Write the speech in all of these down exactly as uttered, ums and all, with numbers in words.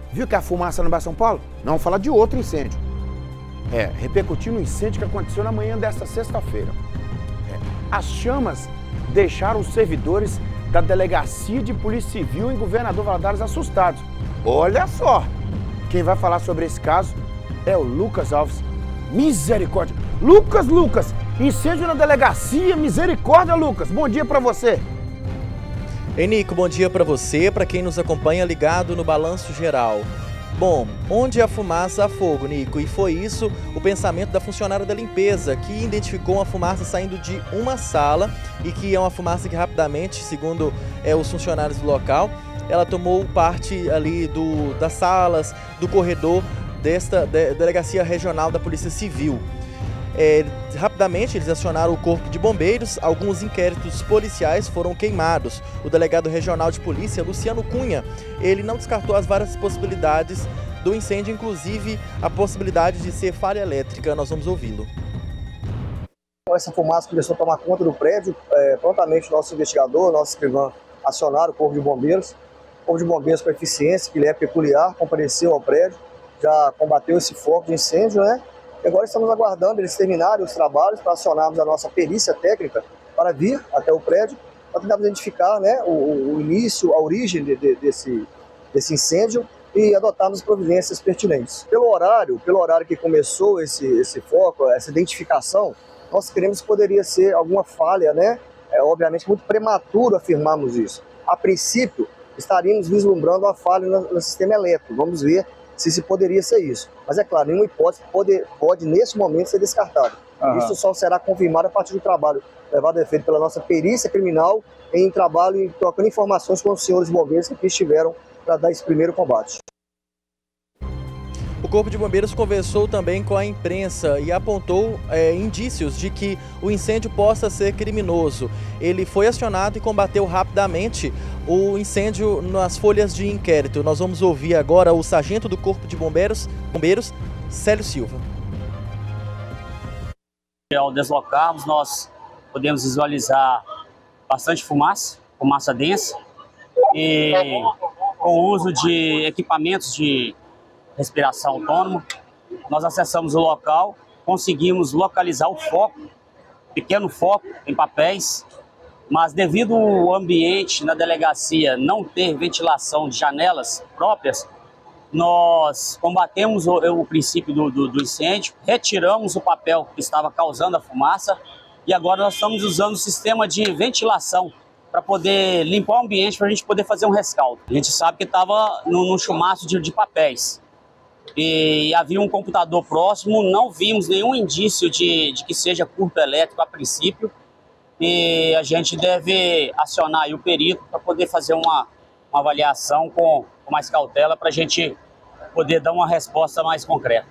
Viu que a fumaça no Bairro São Paulo? Não, vamos falar de outro incêndio. É, repercutiu no incêndio que aconteceu na manhã desta sexta-feira. É, as chamas deixaram os servidores da Delegacia de Polícia Civil em Governador Valadares assustados. Olha só, quem vai falar sobre esse caso é o Lucas Alves. Misericórdia. Lucas, Lucas, incêndio na delegacia, misericórdia, Lucas. Bom dia pra você. Ei, Nico, bom dia para você, para quem nos acompanha ligado no Balanço Geral. Bom, onde há fumaça, há fogo, Nico, e foi isso o pensamento da funcionária da limpeza, que identificou uma fumaça saindo de uma sala e que é uma fumaça que rapidamente, segundo é, os funcionários do local, ela tomou parte ali do, das salas, do corredor desta de, Delegacia Regional da Polícia Civil. É, rapidamente eles acionaram o Corpo de Bombeiros, alguns inquéritos policiais foram queimados. O delegado regional de polícia, Luciano Cunha, ele não descartou as várias possibilidades do incêndio, inclusive a possibilidade de ser falha elétrica. Nós vamos ouvi-lo. Essa fumaça começou a tomar conta do prédio, é, prontamente o nosso investigador, nosso escrivão, acionaram o Corpo de Bombeiros. O Corpo de Bombeiros, com eficiência, que lhe é peculiar, compareceu ao prédio, já combateu esse foco de incêndio, né? E agora estamos aguardando eles terminarem os trabalhos para acionarmos a nossa perícia técnica para vir até o prédio, para tentarmos identificar, né, o, o início, a origem de, de, desse, desse incêndio e adotarmos providências pertinentes. Pelo horário, pelo horário que começou esse, esse foco, essa identificação, nós queremos que poderia ser alguma falha, né? É obviamente muito prematuro afirmarmos isso. A princípio, estaríamos vislumbrando a falha no, no sistema elétrico. Vamos ver se se poderia ser isso. Mas é claro, nenhuma hipótese pode, pode nesse momento ser descartada. Uhum. Isso só será confirmado a partir do trabalho levado a efeito pela nossa perícia criminal em trabalho e trocando informações com os senhores bombeiros que aqui estiveram para dar esse primeiro combate. O Corpo de Bombeiros conversou também com a imprensa e apontou é, indícios de que o incêndio possa ser criminoso. Ele foi acionado e combateu rapidamente o incêndio nas folhas de inquérito. Nós vamos ouvir agora o sargento do Corpo de Bombeiros, Bombeiros, Célio Silva. Ao deslocarmos, nós podemos visualizar bastante fumaça, fumaça densa, e com o uso de equipamentos de respiração autônoma, nós acessamos o local, conseguimos localizar o foco, pequeno foco em papéis, mas devido ao ambiente na delegacia não ter ventilação de janelas próprias, nós combatemos o, o princípio do, do, do incêndio, retiramos o papel que estava causando a fumaça e agora nós estamos usando o sistema de ventilação para poder limpar o ambiente, para a gente poder fazer um rescaldo. A gente sabe que estava num chumaço de, de papéis. E havia um computador próximo, não vimos nenhum indício de, de que seja curto elétrico a princípio, e a gente deve acionar aí o perito para poder fazer uma, uma avaliação com, com mais cautela para a gente poder dar uma resposta mais concreta.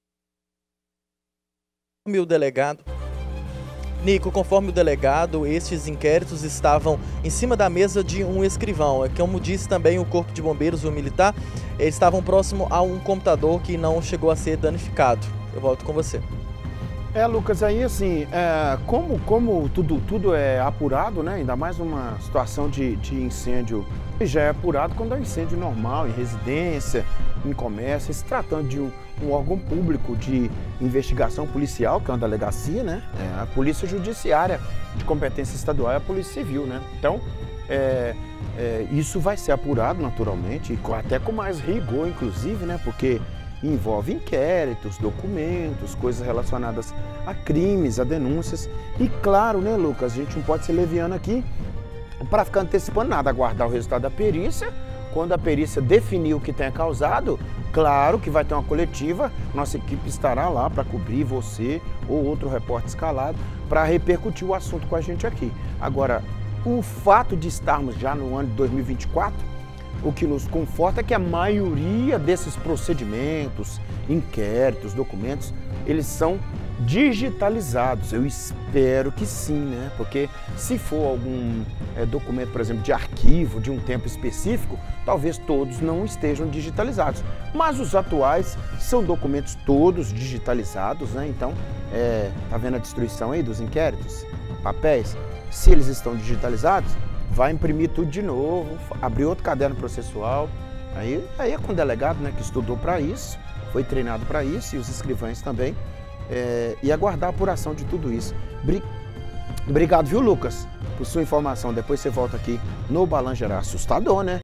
Meu delegado. Nico, conforme o delegado, estes inquéritos estavam em cima da mesa de um escrivão. Como disse também o Corpo de Bombeiros, o militar, eles estavam próximo a um computador que não chegou a ser danificado. Eu volto com você. É, Lucas, aí assim, é, como, como tudo, tudo é apurado, né? Ainda mais numa situação de, de incêndio, já é apurado quando é um incêndio normal, em residência, em comércio, se tratando de um, um órgão público de investigação policial, que é uma delegacia, né? É a Polícia Judiciária de competência estadual é a Polícia Civil, né? Então, é, é, isso vai ser apurado naturalmente, e até com mais rigor, inclusive, né? Porque envolve inquéritos, documentos, coisas relacionadas a crimes, a denúncias. E claro, né, Lucas, a gente não pode ser leviano aqui para ficar antecipando nada, aguardar o resultado da perícia. Quando a perícia definir o que tenha causado, claro que vai ter uma coletiva, nossa equipe estará lá para cobrir você ou outro repórter escalado para repercutir o assunto com a gente aqui. Agora, o fato de estarmos já no ano de dois mil e vinte e quatro, o que nos conforta é que a maioria desses procedimentos, inquéritos, documentos, eles são digitalizados. Eu espero que sim, né? Porque se for algum é, documento, por exemplo, de arquivo, de um tempo específico, talvez todos não estejam digitalizados. Mas os atuais são documentos todos digitalizados, né? Então, é, tá vendo a destruição aí dos inquéritos? Papéis? Se eles estão digitalizados, vai imprimir tudo de novo, abrir outro caderno processual Aí, aí é com o delegado, né, que estudou para isso, foi treinado para isso, e os escrivães também, é, e aguardar a apuração de tudo isso. Bri... Obrigado, viu, Lucas, por sua informação. Depois você volta aqui no Balanço Geral. Assustador, né?